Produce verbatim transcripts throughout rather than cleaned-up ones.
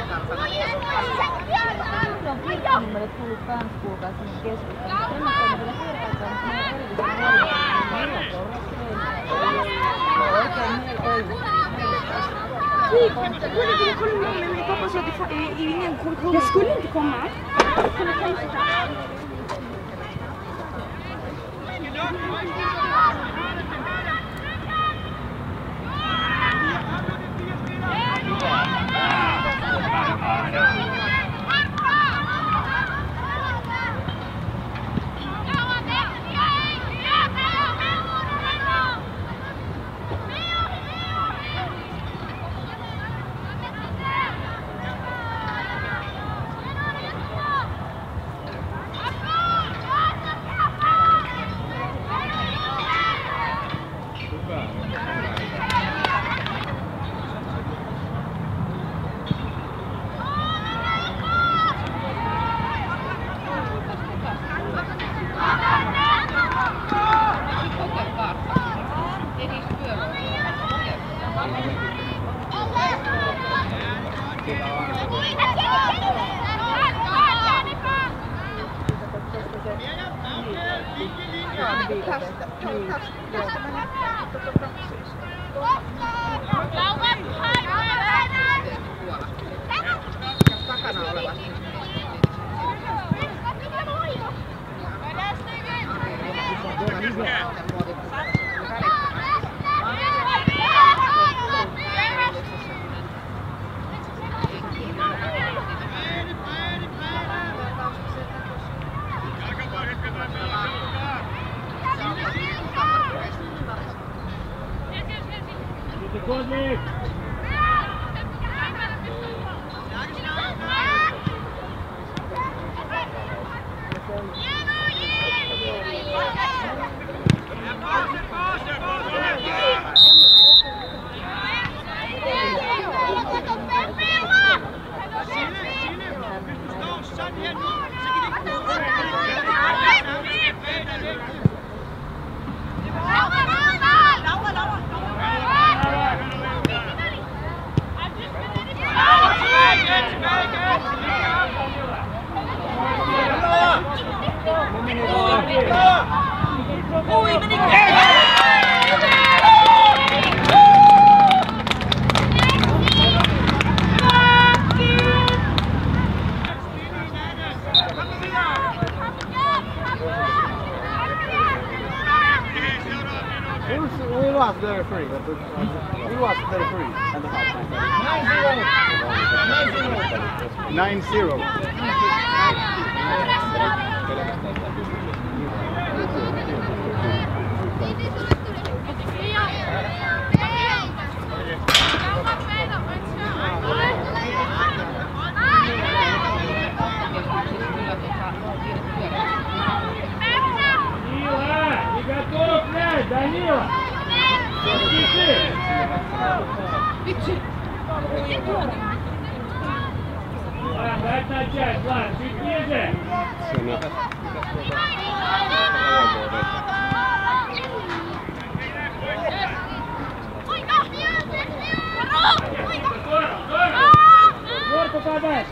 on kirkkonummelle tullut kans kuulkaa semmoinen keskustelu. Sen mä tein vielä kertaa, että mä oon erillisen nuorimman. Mä oon oikein meillä ollut. Typ, kolla till kolla med mig. Pappa sa att det är ingen kommer. Jag skulle inte komma. Kunde tänka sig. We lost thirty-three. We lost thirty-three at the halftime. nine zero. Danilo! Ладно, дать начать, ладно, чуть ниже. Горку подать!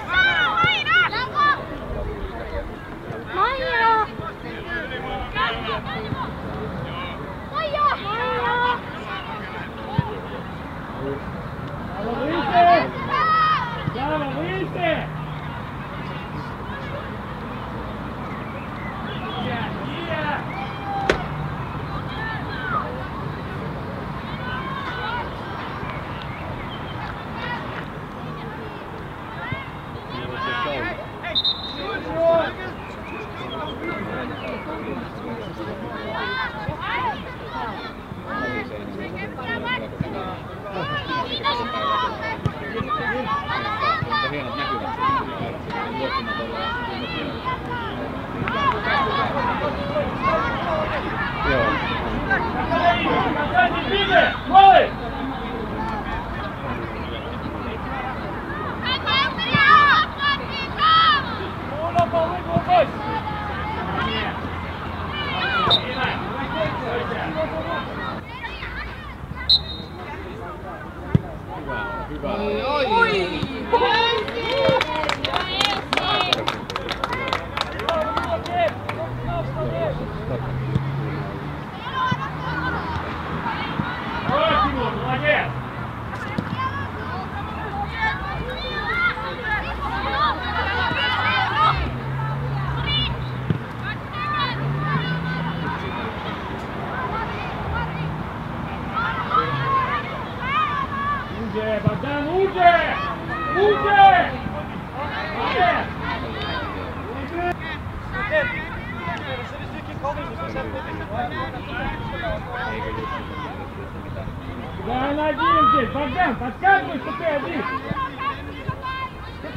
Maija! Bravo, viste! Bravo, viste! Oi, oi!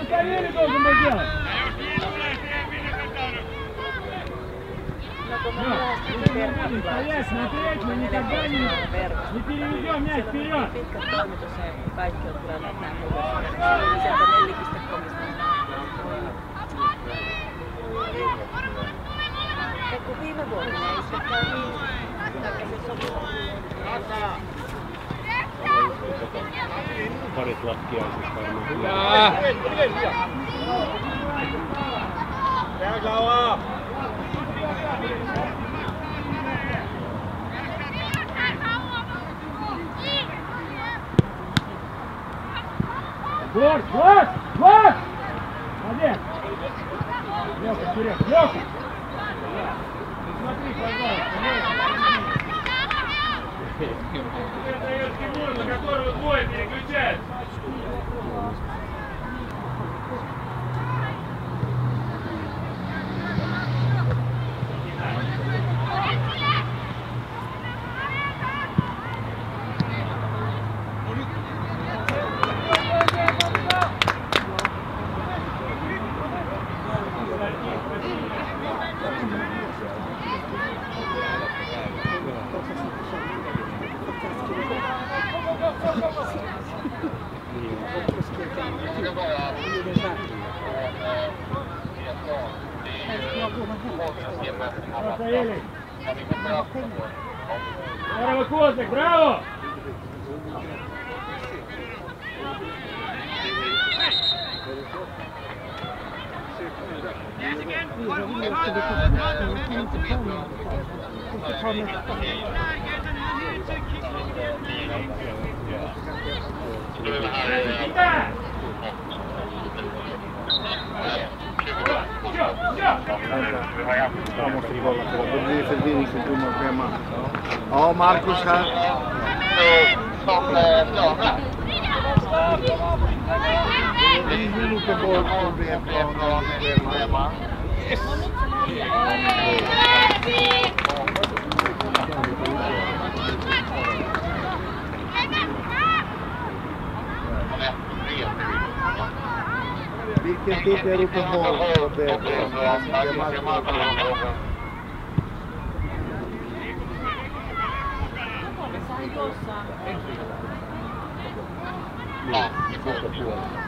колени должен был делать. Стоять, смотреть, мы никогда не, не переведем мяч вперед. Kaikki on tilanneet näin muuten. Sieltä nelli.comista. Ja kun viime vuonna ei se käy niin, se sopii. Parit lakkiaiset varmaan. Tää kauaa! Вот, вот, вот! Молодец! Лёха, вперед, Лёха! Смотри, пожалуйста, Теперь дает фигуру, на которую двое переключаются. Здорово, Козлик, браво! Ja, Marcus här. En minuter bort från B-planen. Vilken tid är du på mål på B-planen? Ja, det går på.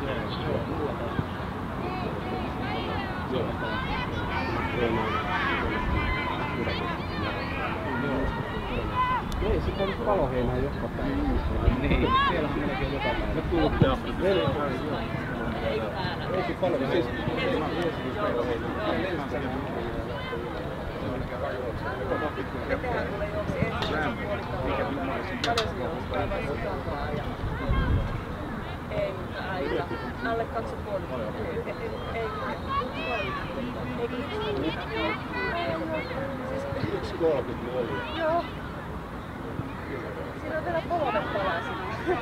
Ei, se on Paloheinää joka päivä. Niin, siellä on melkein joka päivä. Me kuuluttaa. Ei se paljon, siis Ei, aika. Alle kaksi ja puoli. Ei, ei. yksi kolmekymmentä oli. Joo. Siinä on vielä kolme palaa sitten.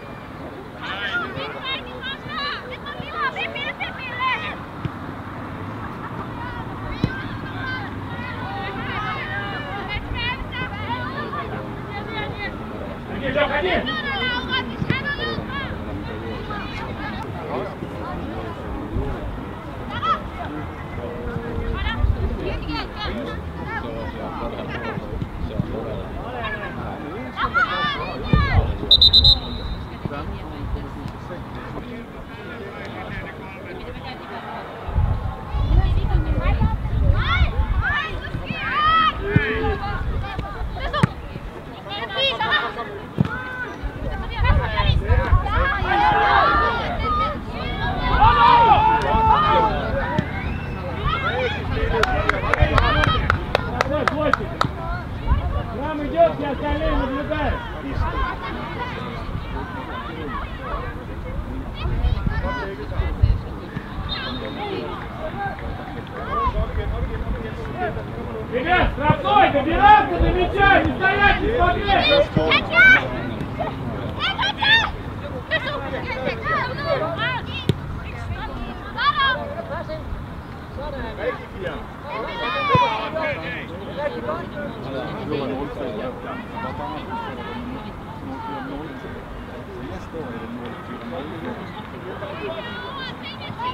Нам идет, и остальные наблюдают. Ребят, штрафной, добираться до мяча, не стоять, не смотреть! Nästa år är det noll fyra.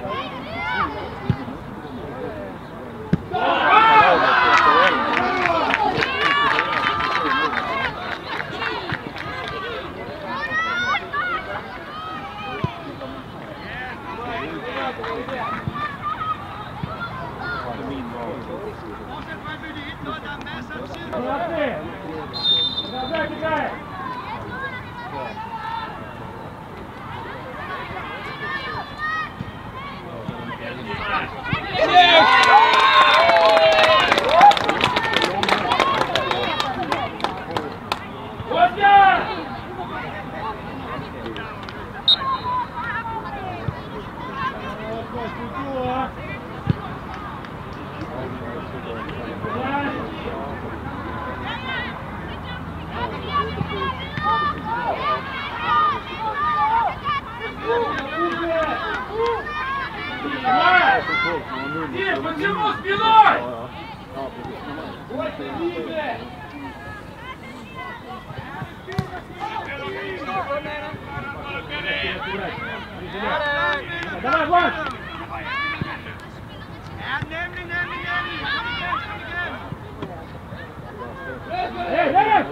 Почему спиной? Давай, Влад! Эй, эй!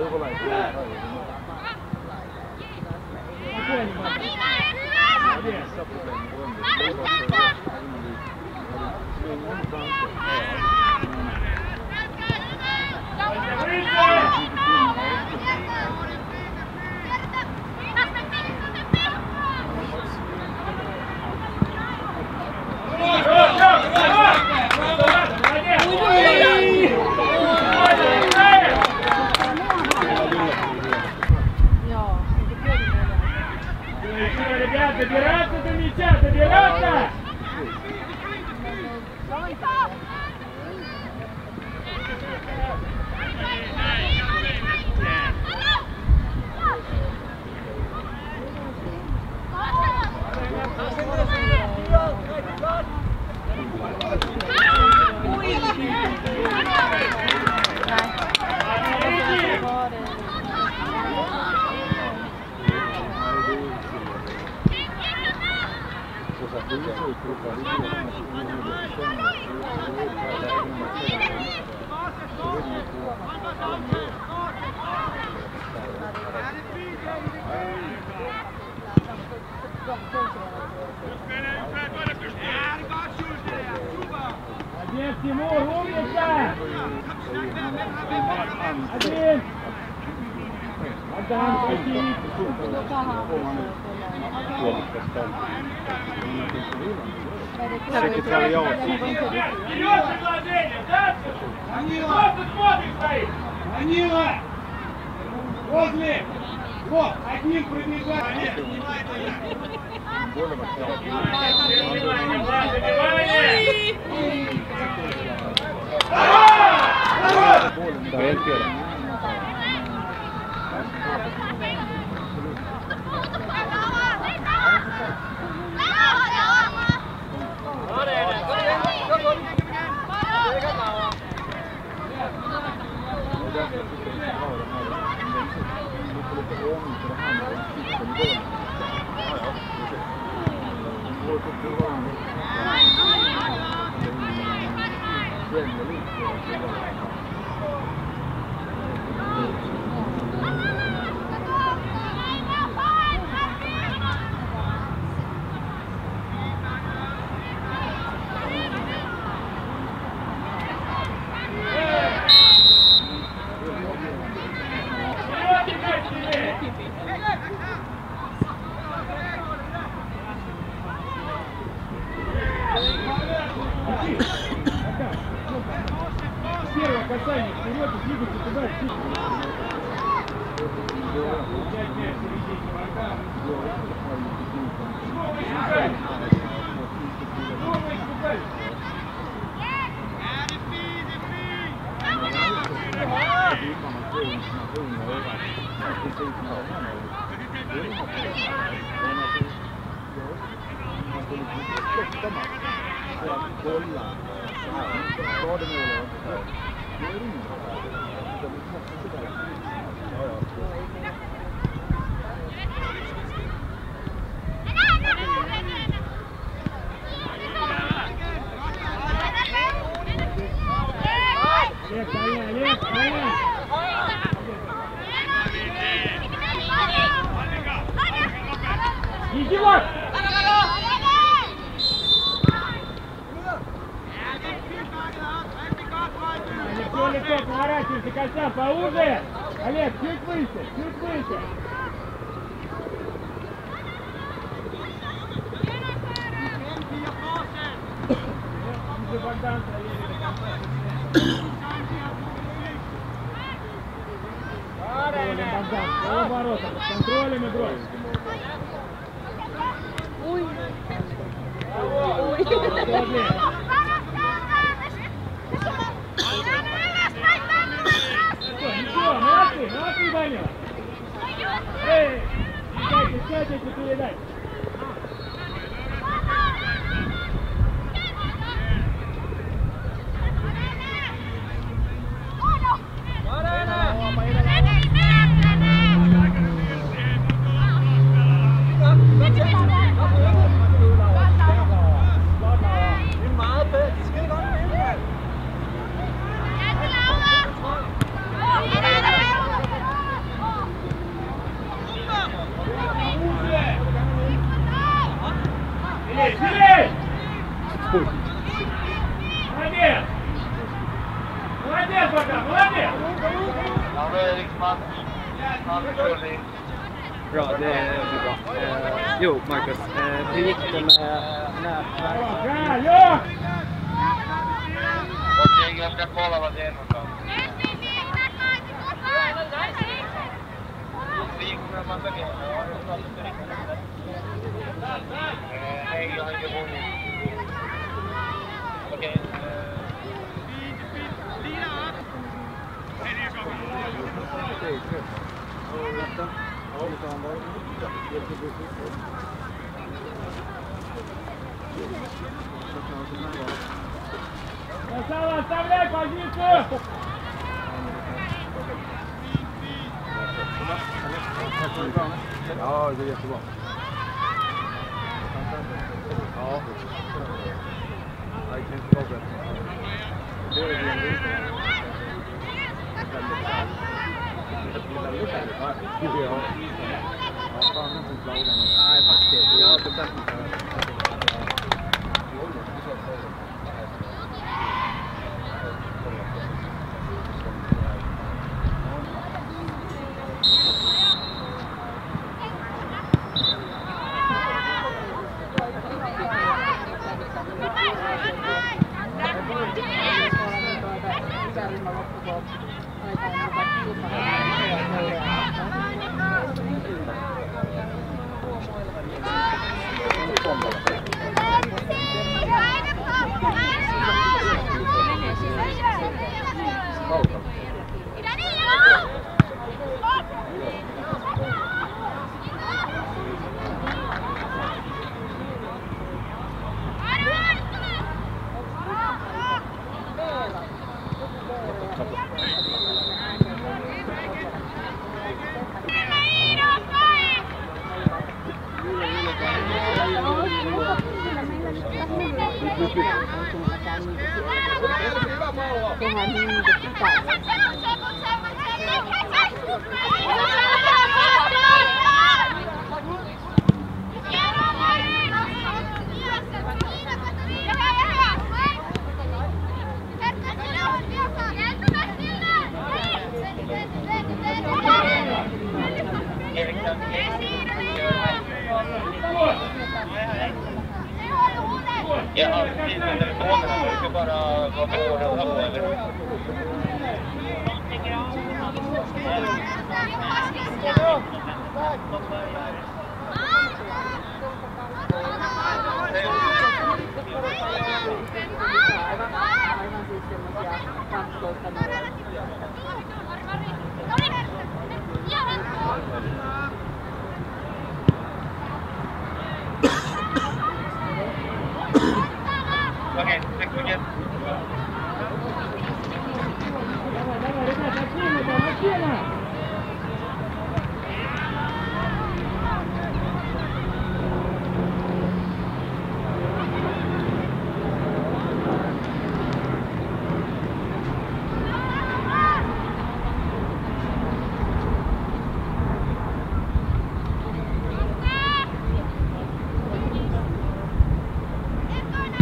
Ребят, добираться до мяча, добираться! Один, Тимур, умница! Один! Адам, пойди! Секретариат. Вперед предложение, да? Просто смотришь стоит! Данила! Возле! Вот, одним пробегай! Внимание, Влад, внимание! Давай первый. Первое касание вперед и двигаться туда. Взять мяч в середине врага. Снова искупай! Снова искупай! Олег, стоять, Олег, стоять! Иди, Влад! кольца поуже! Олег, чуть выше, чуть выше! Богдан проверили контролем, Богдан, по воротам, с контролем игрой. Ой. Ой. Ничего, молодцы, молодцы, Даня. Эй, сядьте, сядьте, передай. Молодец! Молодец, Богдан, молодец! Bra, det blir bra. Eh, jo, Marcus, eh, hur gick det med nätverk? Bra, ja! Okej, jag ska kolla vad det är någonstans. Det gick med en massa grejer. Nej, jag har inte vunnit. Okej. Красава, оставляй позицию! Ja, det är jättebra. Ja. Jag kan inte vara bättre. Det är det väldigt bra. Ja. Ja, fan, jag får inte nej, faktiskt. Jag har bestämt mig för det. Jag har alltid med telefonen, jag ska bara vara på och röra på eller? Okej, tack så mycket. Давай, ребята, активно, там, активно!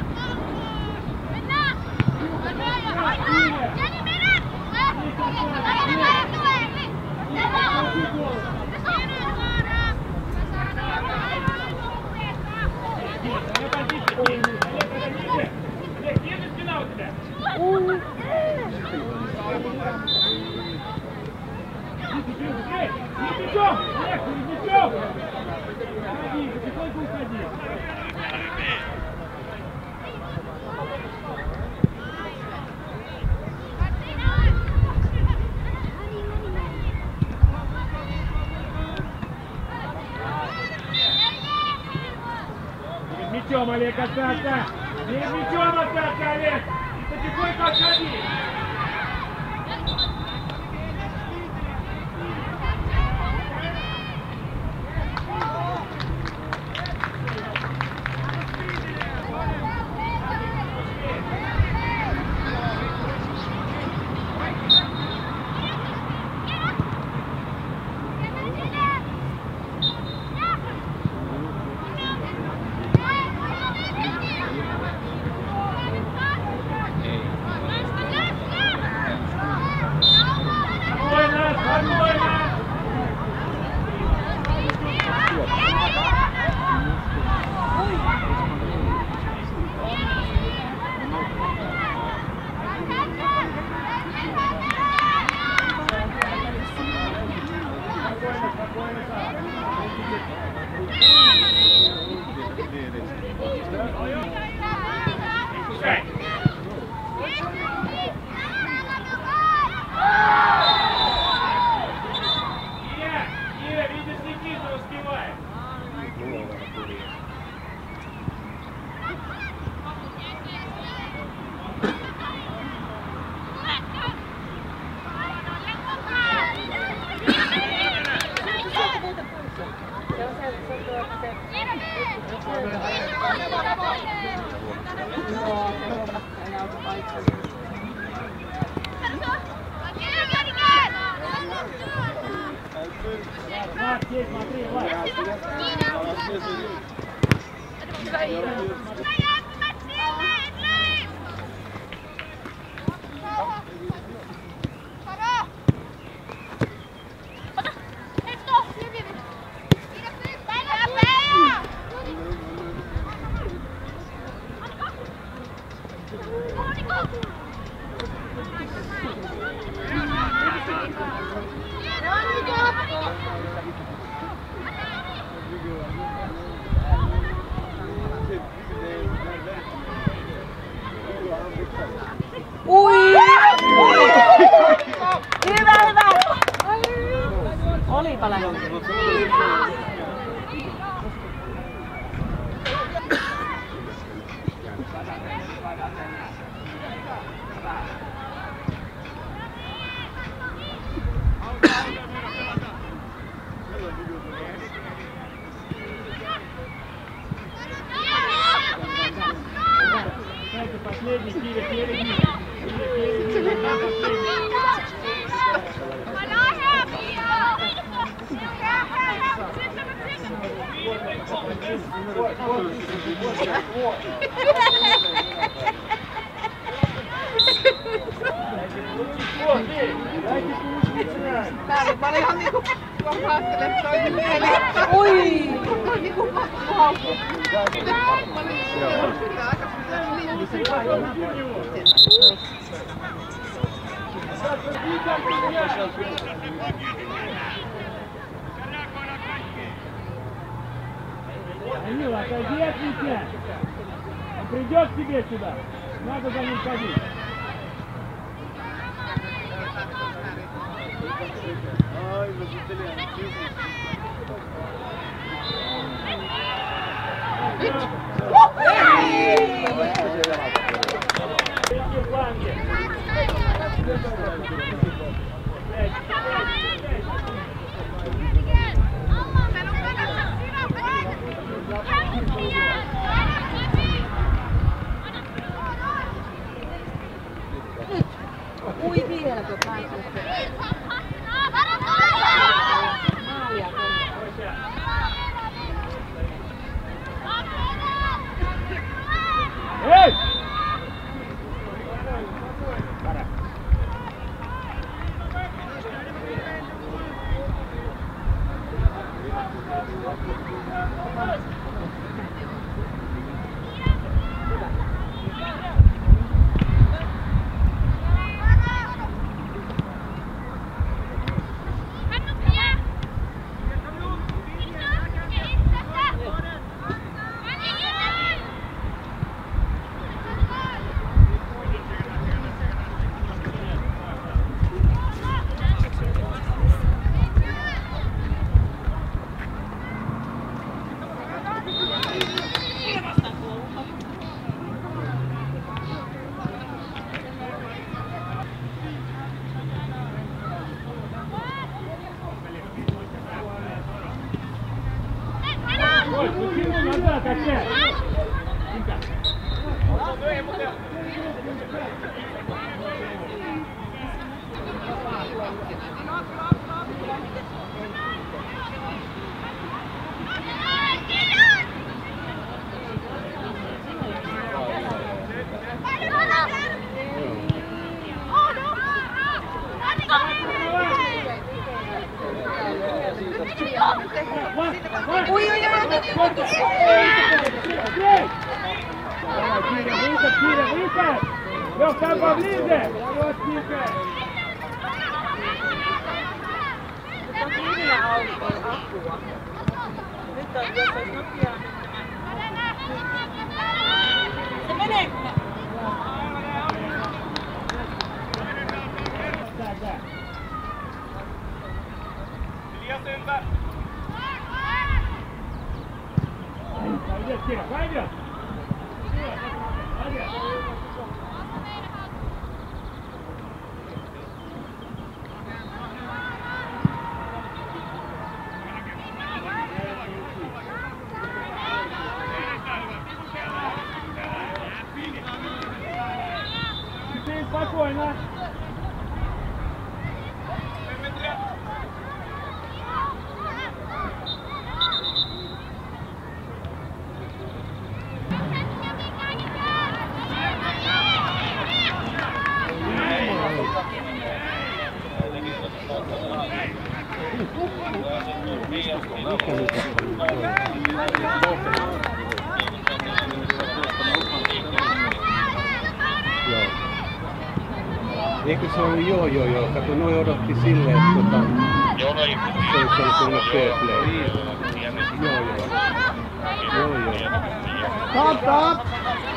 Jenny, mira! позиции. Олег, есть спина у тебя? Эй, не мячом! Олег, не мячом! Уходи, потихоньку уходи. Перед мячом, Олег, остаться! Перед мячом остаться, Олег! И потихоньку отходи! Olipa lähdö. Последний, Киля, впереди. Киля, впереди. Tää oli paljon niinku, kun mä ajattelin, että toi mieli. Oi! Niinku haukku. Mä olin sitä aika Данила, отойди от мяча. Он придет к тебе сюда. Надо за ним ходить. Ай, los italianos. Ui vieläkö pääsee? Maalia Эй! Выход, Киря, выход! Лёх, там поближе! Вот, Кирка! Se menee! Пойдет, Киря, пойдет! Пойдет! Спокойно. Eikö se ollut joo joo joo, kato noi odotti silleen, että tota, se olisi ollut sellainen fair play. Joo joo. Joo joo. Stop, stop!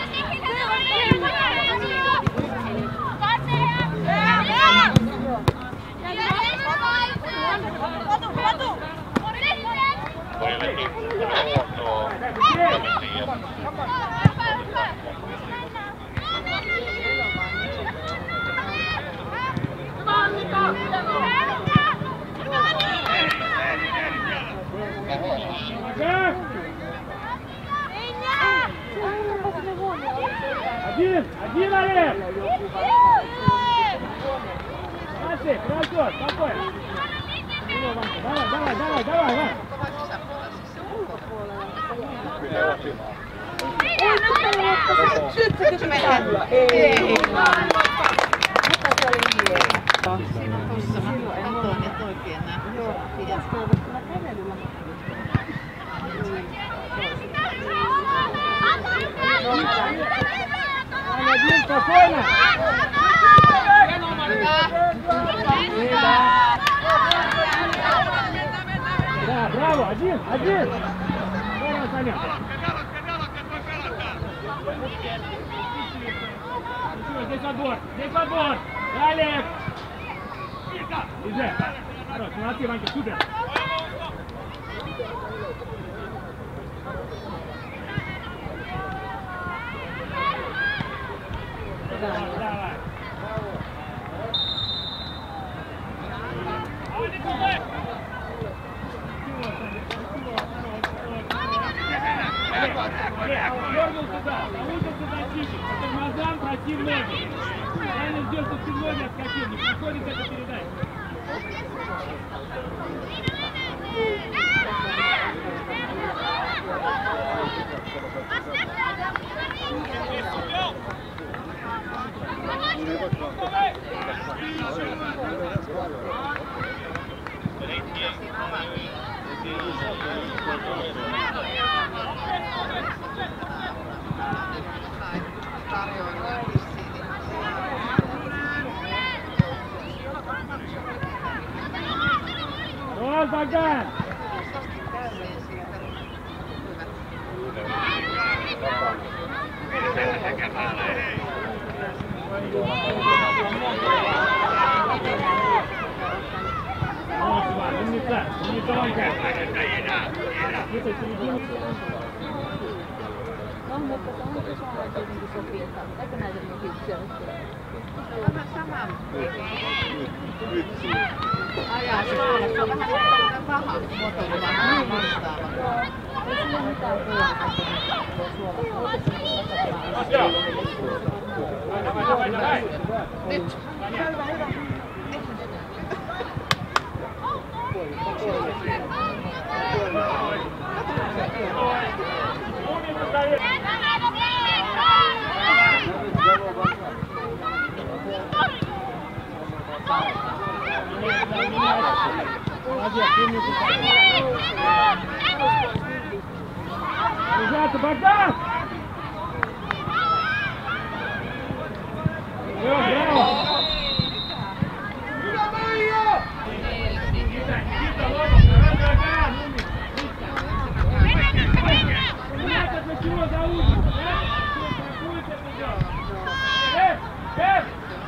Один! Один, Олег! Мальчик, хорошо, спокойно. Давай, давай, давай, давай, давай. Syötsäkö meitä? Ei. Mutta se oli hieno. Tuossa mä katoin, et oikein näe. Joo, pitäisikö olla kyllä kävelyllä? Один, спокойно! Да, браво, один, один! Здорово, Саня! Здесь отбор, здесь отбор! Далее! Иди! Хорош, молодцы, Ванька, супер! Давай, давай! Дергал сюда, получится защитник, по тормозам проси ноги. Правильно ждешь, что ты ноги отскочил, не приходит это передать. Давай, Богдан! Вот, Иван, умница, умница, Ванька. Где-то середину. No, mutta se on se saa tietenkin sopii, että eikö näitä niin hypsiä? Vähän sama. Nyt siinä. Ajaa se puolesta. Se on vähän paha muotoilu, vaan vastaava. Joo, ei sillä mitään puolesta. Давай, давай, давай! Nyt. Hyvä, hyvä. Молодец, умница. Держаться, Богдан! Все, браво! Никита, Никита, Ломов, давай, Богдан, умник! Понятно, для чего заучишь, да? Все, страхует это дело. Эй, эй!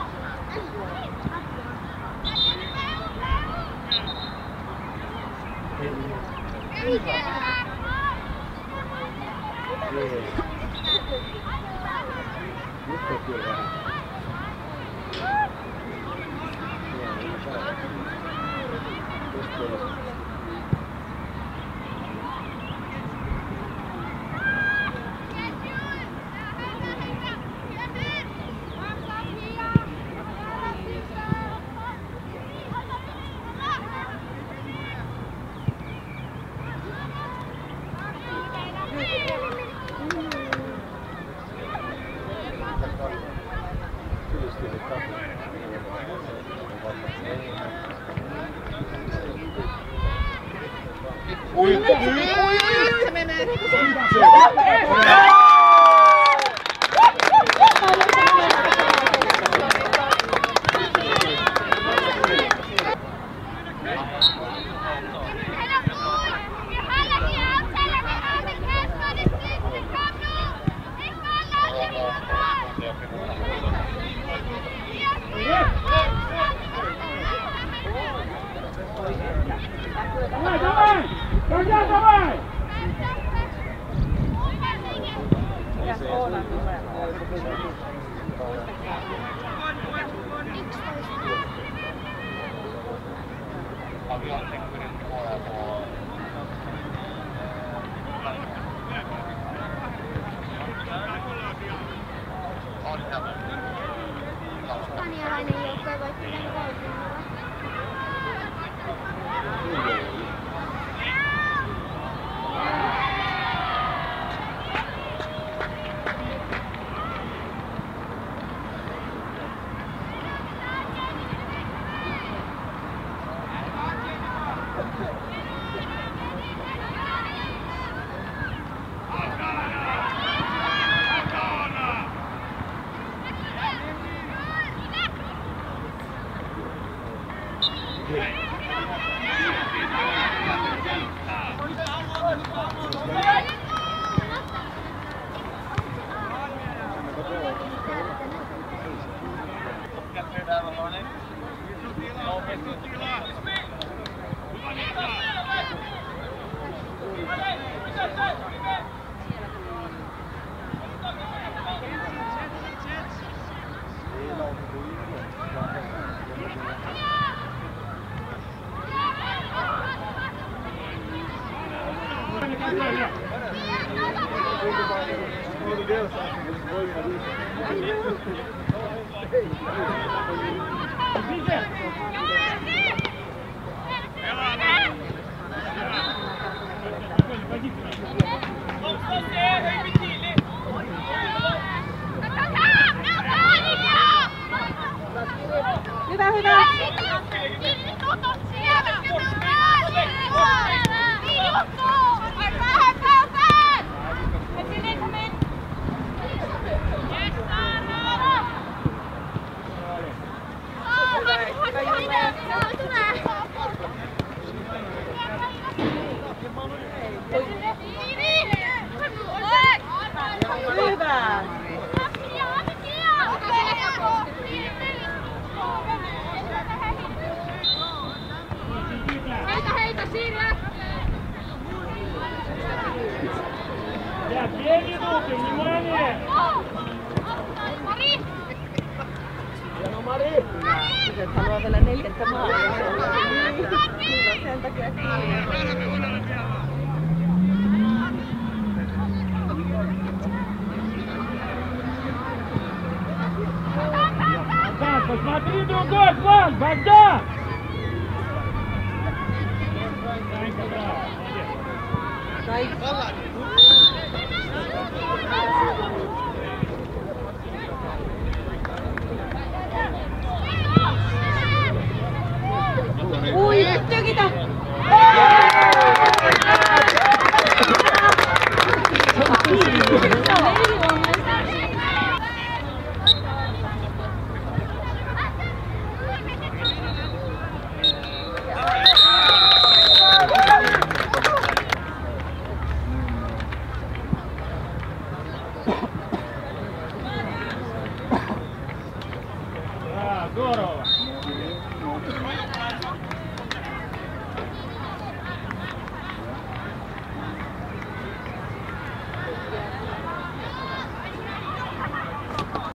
Ui, nyt se menee! Ui, ui, se menee! Давай, давай! Богдан, давай! Espanjalainen joukkue voitti tämän golfilla. Hyvä, hyvä! Hyvä! Heitä, heitä, Sirja! Да, две минуты, внимание! Mari! Hieno Mari! Se haluaa vielä neljättä maalia. Sen takia kiinni. Богдан, посмотри другой план, Богдан! Санька, браво, молодец. Ui, nyt tykitä! здорово.